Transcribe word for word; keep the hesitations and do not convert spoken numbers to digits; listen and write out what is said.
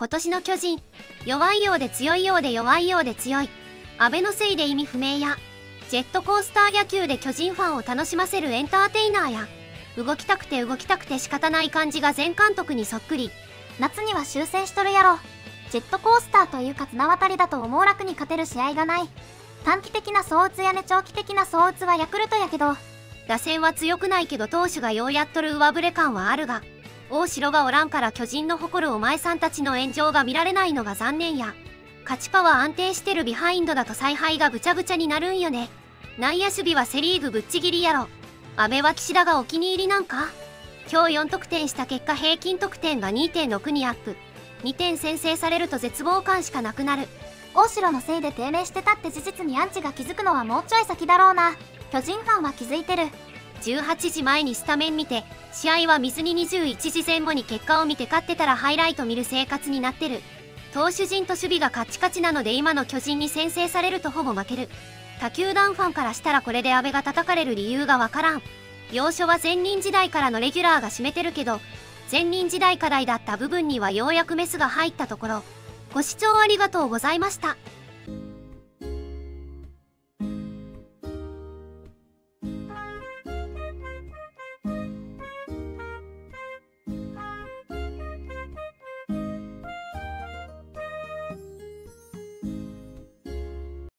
今年の巨人、弱いようで強いようで弱いようで強い。安倍のせいで意味不明や、ジェットコースター野球で巨人ファンを楽しませるエンターテイナーや、動きたくて動きたくて仕方ない感じが前監督にそっくり。 夏には修正しとるやろ。ジェットコースターというか綱渡りだと思う楽に勝てる試合がない。短期的な総打つやね長期的な総打つはヤクルトやけど。 打線は強くないけど投手がようやっとる上振れ感はあるが、大城がおらんから巨人の誇るお前さんたちの炎上が見られないのが残念や。勝ちパワー安定してるビハインドだと采配がぐちゃぐちゃになるんよね。内野守備はセリーグぶっちぎりやろ。阿部は岸田がお気に入りなんか。今日よん得点した結果平均得点が にてんろく にアップ。にてん先制されると絶望感しかなくなる。 大城のせいで低迷してたって事実にアンチが気づくのはもうちょい先だろうな。巨人ファンは気づいてる。 じゅうはちじまえにスタメン見て、試合は見ずににじゅういちじぜん後に結果を見て勝ってたらハイライト見る生活になってる。投手陣と守備がカチカチなので今の巨人に先制されるとほぼ負ける。他球団ファンからしたらこれで阿部が叩かれる理由がわからん。要所は前任時代からのレギュラーが占めてるけど、前任時代課題だった部分にはようやくメスが入ったところ。ご視聴ありがとうございました。